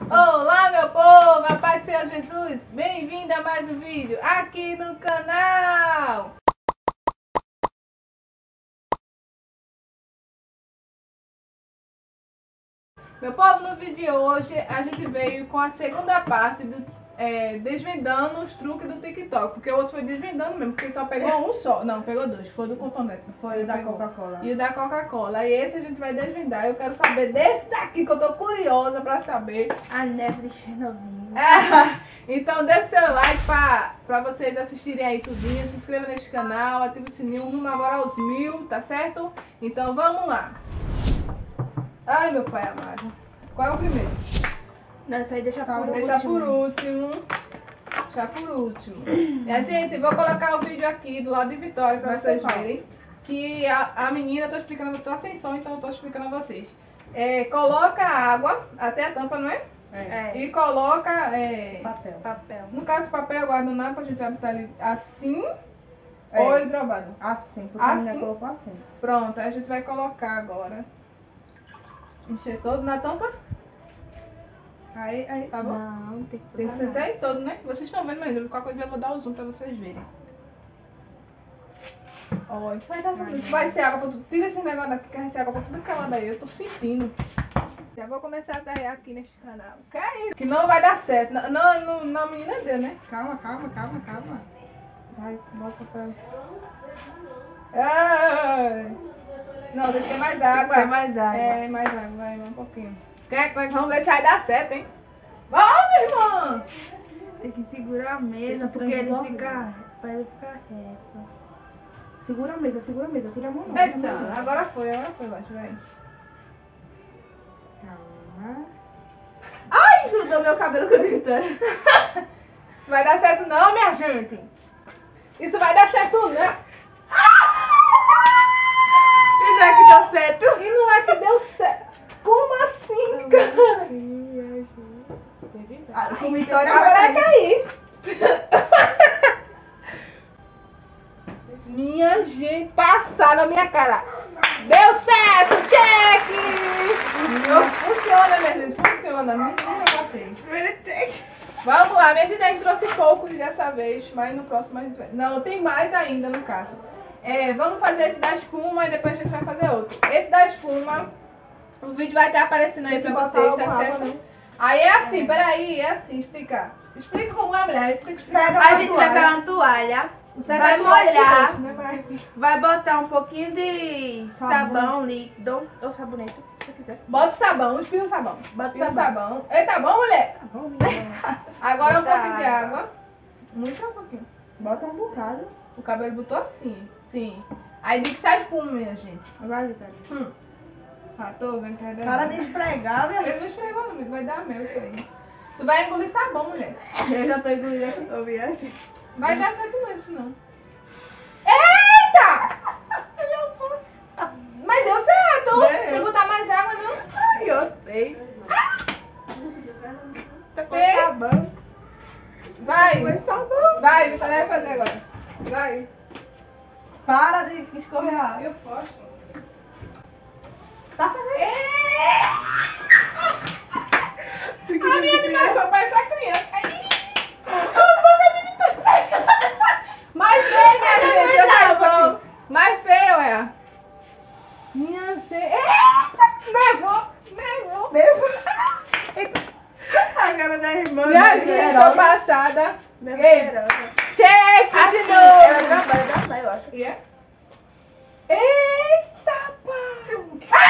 Olá, meu povo, a paz do Senhor Jesus, bem-vindo a mais um vídeo aqui no canal. Meu povo, no vídeo de hoje a gente veio com a segunda parte do desvendando os truques do TikTok, porque o outro foi desvendando mesmo, porque só pegou um só, não, pegou dois, foi do cotonete, Foi o da Coca-Cola. E o da Coca-Cola, e esse a gente vai desvendar. Eu quero saber desse daqui, que eu tô curiosa pra saber. A neve de Chernobyl. Então deixa seu like pra vocês assistirem aí tudinho, se inscreva neste canal, ative o sininho, rumo agora aos 1000, tá certo? Então vamos lá. Ai, meu pai amado. Qual é o primeiro? Não, isso aí deixa por último. Deixa por último. Deixa por último. E a gente, vou colocar o vídeo aqui do lado de Vitória pra vocês verem. Que a menina, eu tô explicando, tô sem som, então eu tô explicando a vocês. Coloca água até a tampa, não é? E coloca Papel. no caso papel guardanapo, a gente vai botar ali assim ou hidrobado? Assim, porque a menina colocou assim. Pronto, aí a gente vai colocar agora. Encher todo na tampa? Aí, tá bom? Não, tem que Tem que sentar aí todo, né? Vocês estão vendo, mas qualquer coisa eu vou dar o zoom pra vocês verem. Ó, isso vai dar zoom. Isso vai ser água pra tudo. Tira esse negócio daqui, que vai ser água pra tudo que ela daí. Eu tô sentindo. Já vou começar a tarrear aqui neste canal. Que é isso? Que não vai dar certo. Não, menina deu, né? Calma. Vai, bota pra ela. Ai. Não, tem que ter mais água. Tem mais água. Mais água, vai um pouquinho. Vamos ver se vai dar certo, hein? Vamos, irmã! Tem que segurar a mesa, porque ele fica... Pra ele ficar reto. Segura a mesa, tira a mão não. Então, agora foi, baixo, vai. Calma. Ai, grudou meu cabelo com a Vitória. Isso vai dar certo não, minha gente. Isso vai dar certo não. E não é que deu certo? E não é que deu certo. Como assim, cara? Com Vitória Agora vai cair. Minha gente, passar na minha cara. Deu certo, check! Funciona, minha gente, funciona. Menina, vocês. Vamos lá, minha gente, a gente trouxe poucos dessa vez, mas no próximo a gente vai. Não, tem mais ainda no caso. Vamos fazer esse da espuma e depois a gente vai fazer outro. Esse da espuma, o vídeo vai estar aparecendo aí pra vocês, tá certo? Aí é assim, peraí, é assim, explicar. Explica como é, mulher. Tem que explicar. A gente vai pegar uma toalha, vai molhar, vai botar um pouquinho de sabão líquido ou sabonete, se você quiser. Bota o sabão, espirra o sabão. Bota o sabão. Ei, tá bom, mulher? Tá bom, Agora um bota pouquinho de água. Muito um pouquinho. Bota um bocado. O cabelo botou assim, sim. Aí diz que sai espuma, minha gente. Vai, Vitória. Tô vendo que vai dar. Para de esfregar, minha. Ele não esfregou, não, vai dar mel isso aí. Tu vai engolir sabão, mulher. Eu já tô engolindo aqui. Eu vi assim. Vai dar certo não isso não. Eita! Mas deu certo! Tem que botar mais água, não? Ai, eu sei. Tá com Tem? sabão. Vai! Com sabão. Vai, Vitória vai fazer agora. Vai. Para de escorregar. Eu posso. Tá fazendo? A minha animação parece a criança. Mais feio, minha gente. Eu quero um pouquinho. Mais feio, é. Minha gente. Nevou. A cara da irmã. Minha gente, tô passada. Ei. Check de novo. Eu também, eu acho. Yeah. Eita, pai.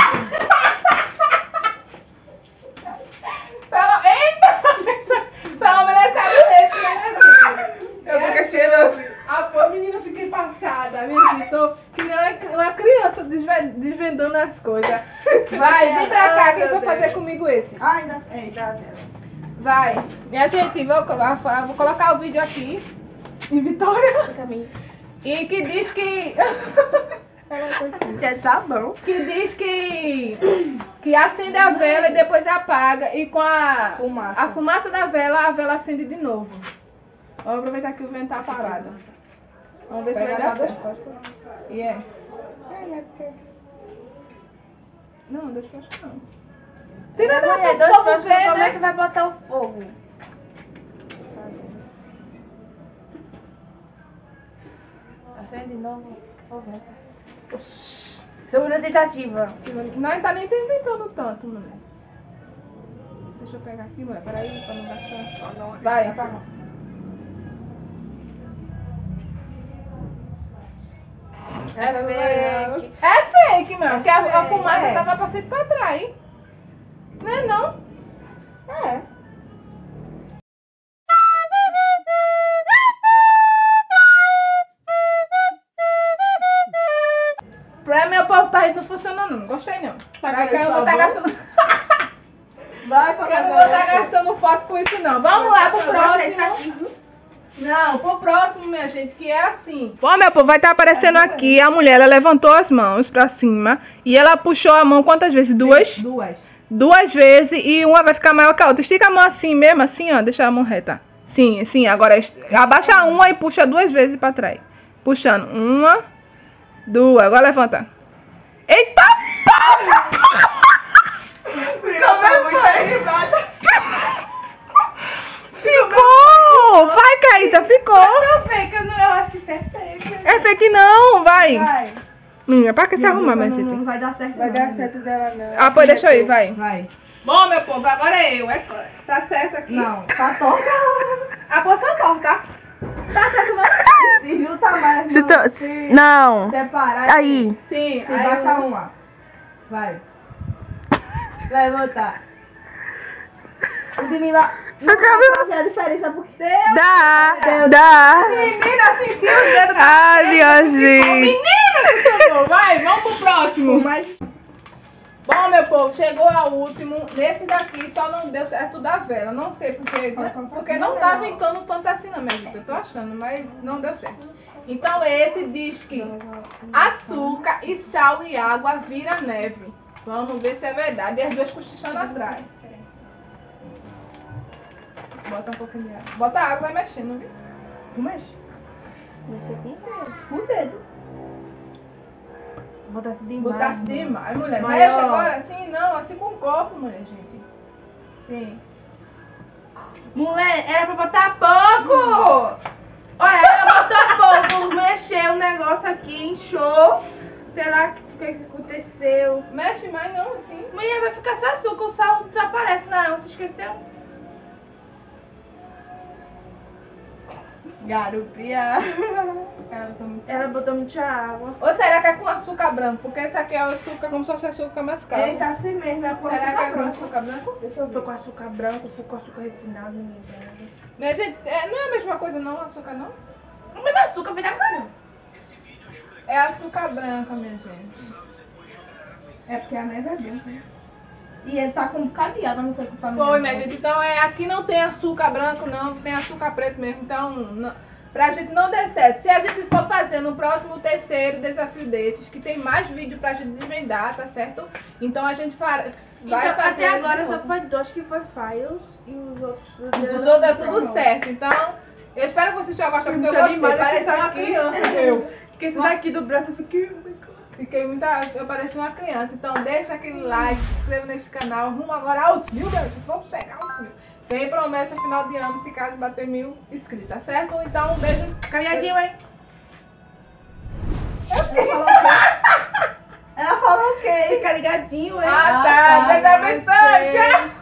Pelo menos é sabonete, né? Eu fico cheiroso. Pô, menina, eu fiquei passada. Minha gente, tô que nem uma criança desvendando as coisas. Vai, vem pra cá, quem vai fazer comigo esse? Ai, ainda. Vai. Minha gente, vou colocar o vídeo aqui em Vitória. E que diz que... Já tá bom. Que diz que acende a vela e depois apaga. E com a fumaça da vela, a vela acende de novo. Vamos aproveitar que o vento tá parado. Vamos ver se vai dar certo. Não, deixa eu achar não. Tira da mulher, pra dois povo fãs, ver, como é né? que vai botar o fogo? Acende de novo, foventa. Segunda tentativa. Não tá nem tentando tanto, mulher. Deixa eu pegar aqui, mulher. Peraí, pra não gastar. Vai, apaga. É fake. É fake, meu. Porque a fake, fumaça é. tava pra frente e pra trás. Não é não? É. Pra meu povo tá aí não funcionando, não gostei não. Tá Vai que eu com vou estar sabor? gastando. Vai, Eu não vou estar gastando fósforo com isso não. Vamos lá pro Eu gostei disso próximo. aqui, viu? Não, pro próximo, minha gente, que é assim. Bom, meu povo, vai estar aparecendo aqui a mulher, ela levantou as mãos pra cima e ela puxou a mão quantas vezes? Duas? Duas vezes e uma vai ficar maior que a outra. Estica a mão assim mesmo, assim, ó, deixa a mão reta. Sim, sim, agora abaixa uma e puxa duas vezes pra trás. Puxando, uma, duas, agora levanta. Eita, ficou! Vai, Caíta, ficou! Não, fake, eu acho que isso é fake. É fake não, vai! Vai. Menina, pra que se arrumar, minha Não filha? vai dar certo. Vai não, dar amiga. certo dela, não. Ah, pois deixa eu ir, vai. Vai. Bom, meu povo, agora é eu, é claro. Tá certo aqui? Não, tá torta. A posição torta, tá? Tá certo não? Se junta mais, Se não. tu- Se Não. separar. Aí. Sim, Se aí baixa eu- uma. Vai. Levanta. O menino lá. Não sabe a diferença porque... Deus! Dá. Menina, sentiu o dedo da Ai, frente. minha gente. Menina, por favor, vai, vamos pro próximo. Mas... Bom, meu povo, chegou ao último. Nesse daqui só não deu certo da vela. Não sei porque não tá ventando tanto assim não, minha gente. Eu tô achando, mas não deu certo. Então esse diz que açúcar e sal e água vira neve. Vamos ver se é verdade. E as duas cochichando atrás. Bota um pouquinho de água. Bota água, vai mexendo, viu? Tu mexe. Mexe aqui. Com o dedo. Botasse demais. Botasse demais, mulher. Maior. Mexe agora assim, não, assim com um copo, mulher, gente. Sim. Mulher, era pra botar pouco! Olha, ela botou pouco, mexeu o negócio aqui, inchou. Sei lá o que aconteceu. Mexe mais não, assim. Mulher, vai ficar só açúcar, o sal desaparece na água, você esqueceu? Garupia. Ela botou muita água. Ou será que é com açúcar branco? Porque esse aqui é o açúcar como se fosse açúcar mascavo. Ele tá assim mesmo, é com Será que é açúcar com branco. açúcar branco? Deixa eu Foi ver. com açúcar branco, foi com açúcar refinado, menina. Minha gente, não é a mesma coisa não, açúcar não? O mesmo açúcar vem da cana. É açúcar branca, minha gente. É porque a neve é branca. Né? E ele tá com um bocado de água, não foi culpa minha. Foi, minha gente. Então aqui não tem açúcar branco não, tem açúcar preto mesmo. Então, pra gente não der certo. Se a gente for fazer no próximo terceiro desafio desses, que tem mais vídeo pra gente desvendar, tá certo? Então a gente vai Então, fazer. até agora de só novo. foi dois que foi Files e os outros... Os outros é tudo certo. Então, eu espero que vocês tenham gostado, porque eu Muito gostei. animada Parece com isso uma aqui. criança, eu. Porque esse daqui do braço eu fiquei... Eu pareci uma criança. Então deixa aquele like, se inscreva nesse canal. Rumo agora aos 1000, minha gente. Vamos chegar aos 1000. Tem promessa final de ano se caso bater 1000 inscritos, tá certo? Então um beijo. Carinhadinho, hein? Ela falou o quê? Fica ligadinho, hein? Ah, tá. Deus abençoe. Tchau.